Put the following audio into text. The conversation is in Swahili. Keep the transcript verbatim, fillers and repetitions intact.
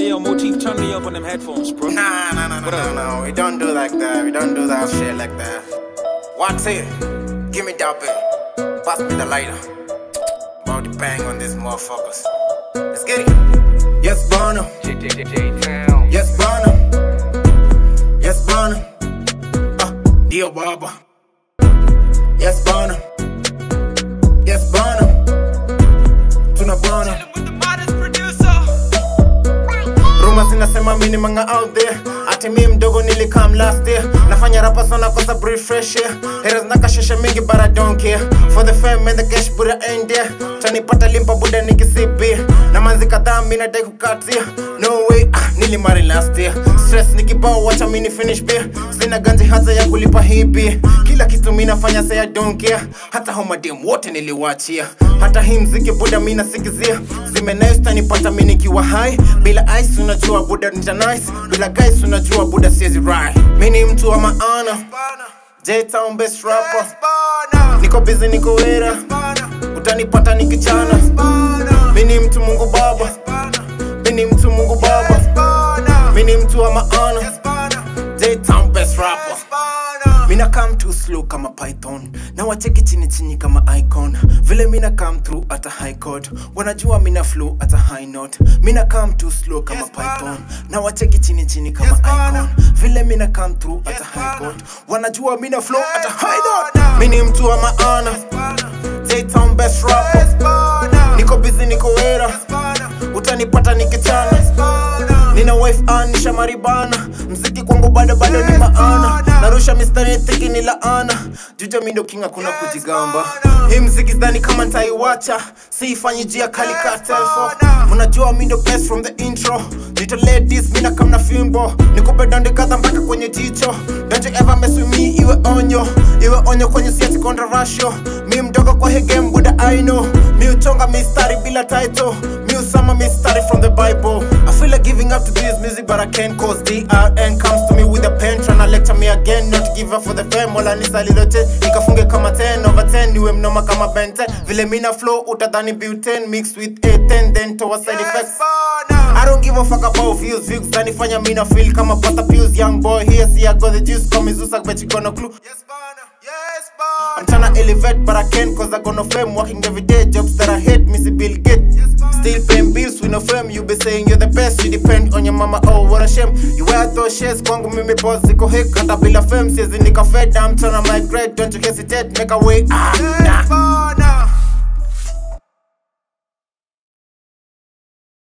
Hey yo, Motif, turn me up on them headphones, bro. Nah, nah, nah, nah, nah, nah. We don't do like that. We don't do that shit like that. What's it? Give me that bit. Pass me the lighter. About to bang on these motherfuckers. Let's get it. Yes, Bono. Yes, Bono. Yes, Bono. Ah, Dio Baba. Yes, Bono. Yes, Bono. Tuna Bono. Rumors inasema mini manga out there. Ati mi mdogo nilikam last year. Nafanya rapa sana kosa breathe fresh air. Haters nakashesha mingi but I don't care. For the fame and the cash buda ain't there. Tanipata limpa buda nikisibi. Na manzi kadhaa mina dai kukatia. No way, ah, nilimari last year. Stress nikibao wacha mini finish beer. Sina ganji hata ya kulipa hii beer. Kila kitu mina fanya say I don't care. Hata homa dem wote niliwachia. Hata hii mziki buda mina sikizia. Zime nice tanipata mini kiwa high. Bila ice unajua buda nita nice. Bila guys unajua buda siezi right. Mini mtu wa maana J-Town best rapper. Niko busy niko wera. Utanipata nikichana. Mini mtu Mungu baba. Mini mtu Mungu baba. Mini mtu wa maana J-Town best rapper. Mina come too slow kama Python. Na wacheki chini chini kama icon. Vile mina come through at a high chord. Wanajua mina flow at a high note. Mina come too slow kama Python. Na wacheki chini chini kama icon. Vile mina come through at a high chord. Wanajua mina flow at a high note. Mini mtu wa maana J-Town best rapper. Niko busy niko wera. Utanipata nikichana. Nina wife anisha maribana. Mziki kwangu bado bado ni maana. Narusha mistari tiki ni laana. Juja mindo kinga kuna kujigamba. Hii mziki zdani kama ntaiwacha. Siifanyi jia kali ka telfo. Munajua mindo best from the intro. Little ladies mina kamna fimbo. Nikupe dondi kadha mpaka kwenye jicho. Don't you ever mess with me iwe onyo. Iwe onyo kwenye siati controversial. Mi mdogo kwa hii game buda I know. Mi uchonga mistari bila title. Mi usama mistari from the Bible. I feel like giving up to this music but I can't cause D R N comes to me with a pen tryna lecture me again. Not give up for the fame. Wala nisa lilote nikafunge kama ten over ten. Niwe mnoma kama Ben ten. Vile mina flow utadhani butane mixed with A ten then towards side effects. I don't give a fuck about views. Views zanifanya mina feel kama pasta pills. Young boy here see I got the juice. Come Zusak bet you got no clue. Yes Bono, yes Bono. I'm tryna elevate but I can't cause I got no fame. Working every day jobs that I hate. Missy Bill Gates. Yes, still paying bills with no fame. You be saying you're the best. You depend on your mama. Oh what a shame. You wear those shades. Kwangu mimi boss ziko hik. Hata bila fame. Siezi nika fed. I'm tryna migrate. Don't you hesitate. Make a way. Ah, nah.